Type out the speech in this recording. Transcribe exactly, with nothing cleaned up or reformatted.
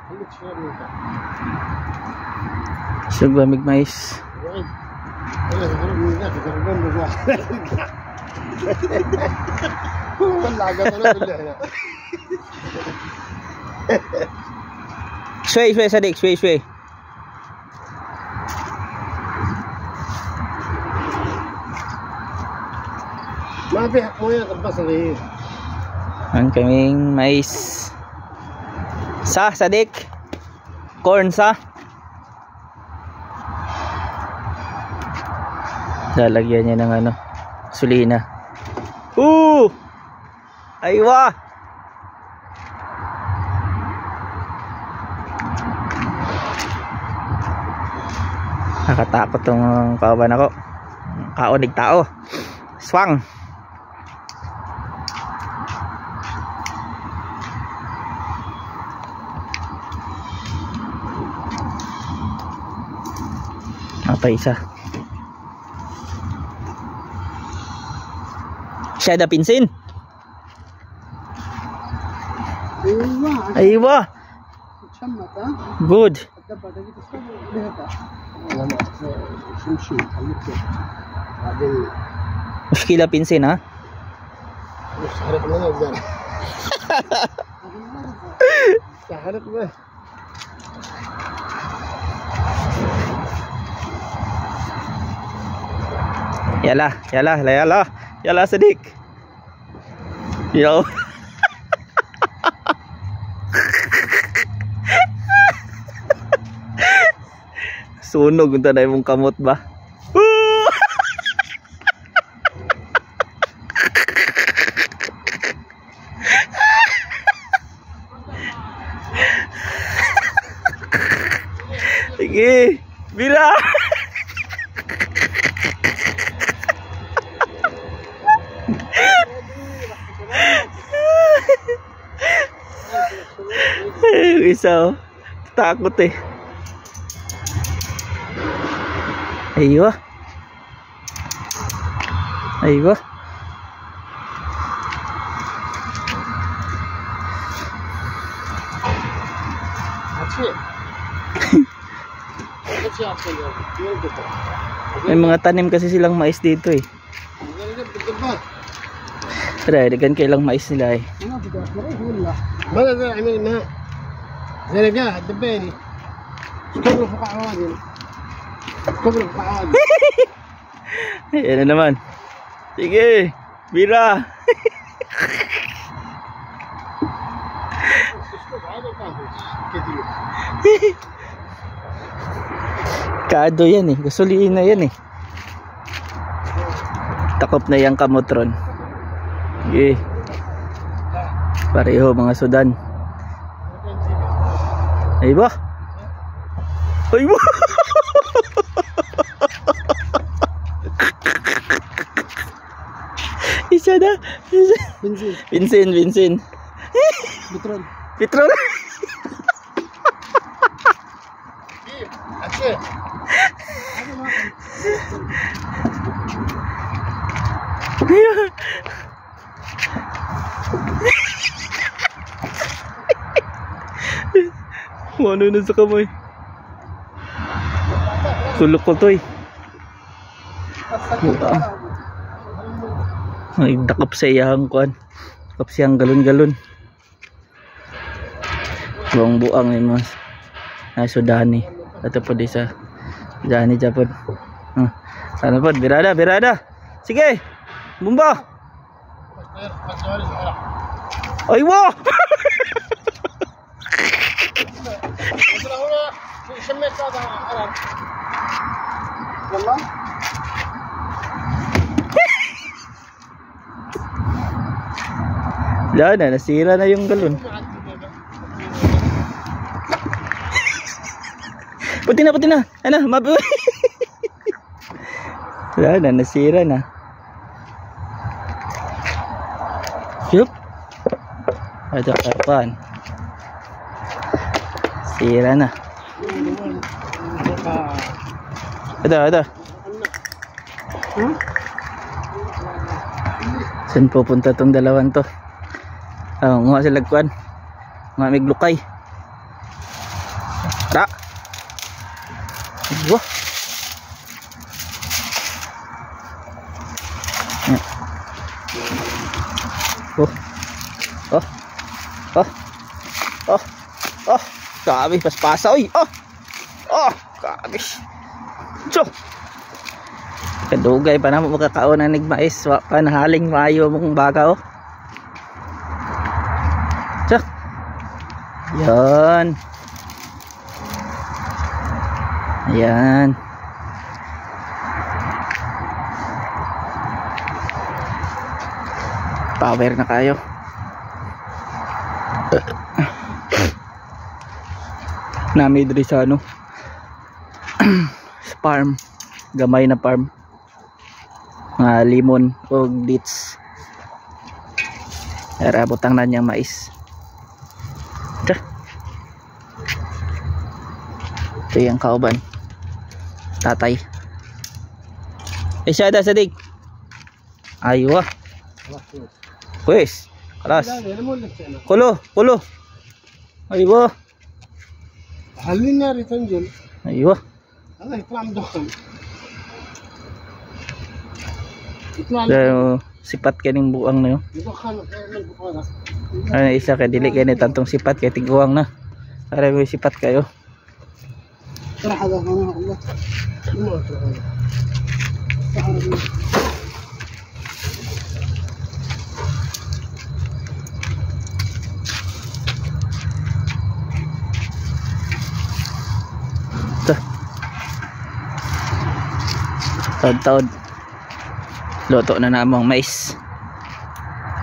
Isog ba mig mais? شوي شوي صديق شوي شوي. ما في مويه البصل هي. Ang kaming mais. Sa sadik. Corn sa. Lalagyan niya ng ano, sulina. Uh! Aywa! Nakatakot tong kawan ako. Kaonig tao. Swang. Apa isa? Siya ada pinsin. Aywa. Good. مشكلة pinsin ha? Yalah, yalah, yalah, yalah Sadik. Yo. Sunog unta na imong kamot ba? Sige, bira. Isa oh. Takot eh. Aywa. Aywa. May mga tanim kasi silang mais dito eh. Tara, dagan kailang mais nila eh. ماذا ذا عمل الماء زرقاء الدباني كبروا فوق عوادل كبروا فوق عوادل. Yan na naman. Sige, bira. Kado yan eh, gasolina yan eh. Takop na yung kamotron. Sige. Pareho mga Sudan. Ay ba? Ay ba? Isa na. Isa. Bensin. Bensin, bensin. Petrol. Petrol. Aceh. Ano na sa kamay? Sulok ko to eh. Ay, dakap sa iyang kuan. Dakap siyang galon-galon. Buang-buang yun mas. Ay, Sudani. Ito po di sa Sudani Japon. Huh. Sana po, birada, birada. Sige, bumba. Ay, wow! شميت هذا علم والله wala na, nasira na yung galon. Puti na, puti na. Ano, mabi. Wala na, nasira na. Yup. Ada kapan? Sira na. Ada, ada. Hmm? Saan pupunta tong dalawan to? Oh, nga sila kuan. Nga miglukay. Ra. Wah. Oh. Oh. Oh. Oh. Oh. Grabe, paspasa oy. Oh. Oh, grabe. So. Kadugay pa na mo makakaon na nigmais, wa pa nahaling maayo mong baga oh. So. Yan. Ayan. Power na kayo. Nami diri sa ano farm, gamay na farm, mga limon o dates. Era butang na niyang mais. Ito, ito yung kauban tatay. Isyada sadig. Aywa. Pues, kalas. Kulo, kulo. Aywa. خلينا ريتنجل. ايوه الله يطلع مدخن. يطلع so, sipat kaning buang na yun. مدخن من بقرة. Ano isa ka dili kay ni tantong sipat kay tiguang na. Para may sipat kayo. راح هذا هنا الله. ما أدري. Taod-taod luto na namang mais.